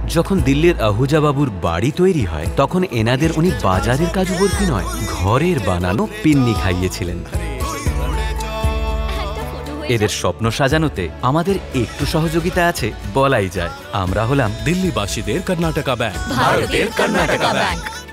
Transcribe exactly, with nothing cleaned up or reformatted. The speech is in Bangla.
যখন দিল্লির আহুজা বাবুর বাড়ি তৈরি হয় তখন এনাদের উনি বাজারের কাজু বরফি নয়, ঘরের বানানো পিন্নি খাইয়েছিলেন। এদের স্বপ্ন সাজানোতে আমাদের একটু সহযোগিতা আছে বলাই যায়। আমরা হলাম দিল্লিবাসীদের কর্ণাটকা ব্যাংক, ভারতের কর্ণাটকা ব্যাংক।